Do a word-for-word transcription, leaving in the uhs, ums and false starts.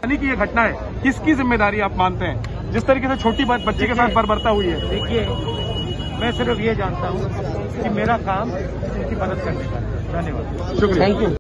की ये घटना है, किसकी जिम्मेदारी आप मानते हैं जिस तरीके से छोटी बात बच्चे के साथ बर्बरता हुई है? देखिए, मैं सिर्फ ये जानता हूँ कि मेरा काम उनकी मदद करने का। धन्यवाद, शुक्रिया, थैंक यू।